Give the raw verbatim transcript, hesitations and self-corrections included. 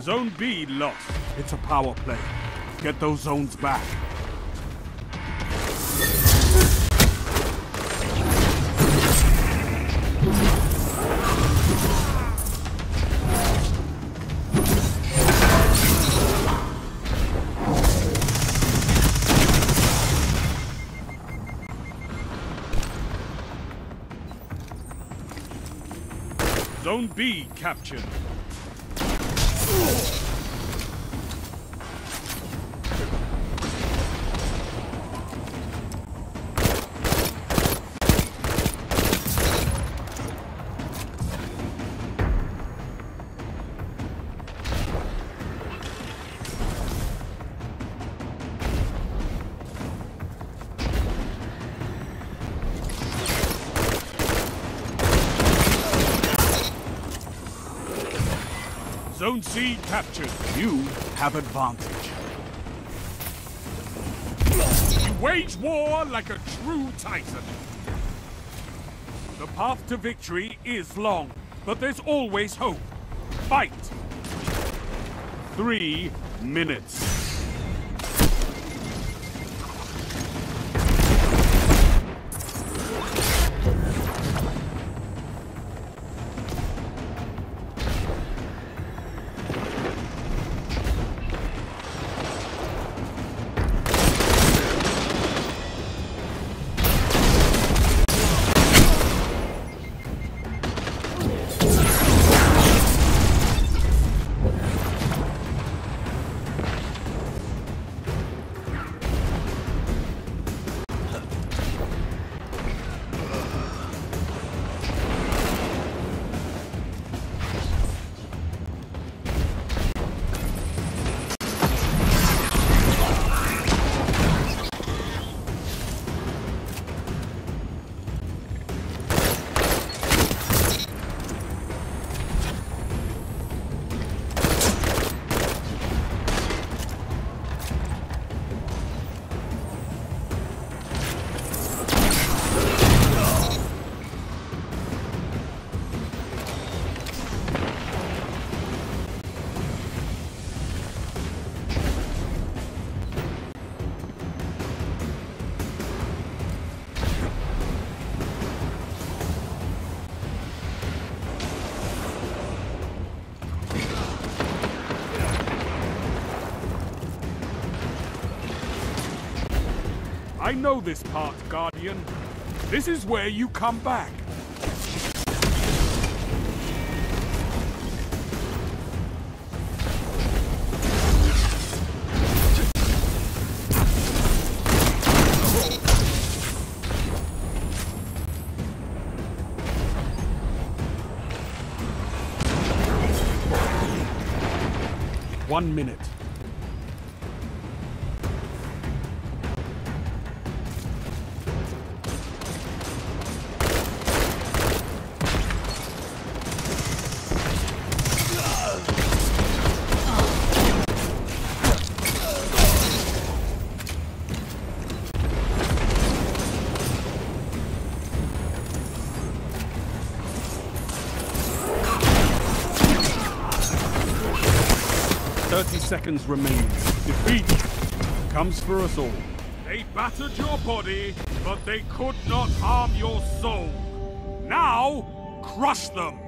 Zone B lost. It's a power play. Get those zones back. Zone B captured. Zone C captured. You have advantage. You wage war like a true titan. The path to victory is long, but there's always hope. Fight! Three minutes. I know this part, Guardian. This is where you come back. One minute. Thirty seconds remaining. Defeat comes for us all. They battered your body, but they could not harm your soul. Now, crush them!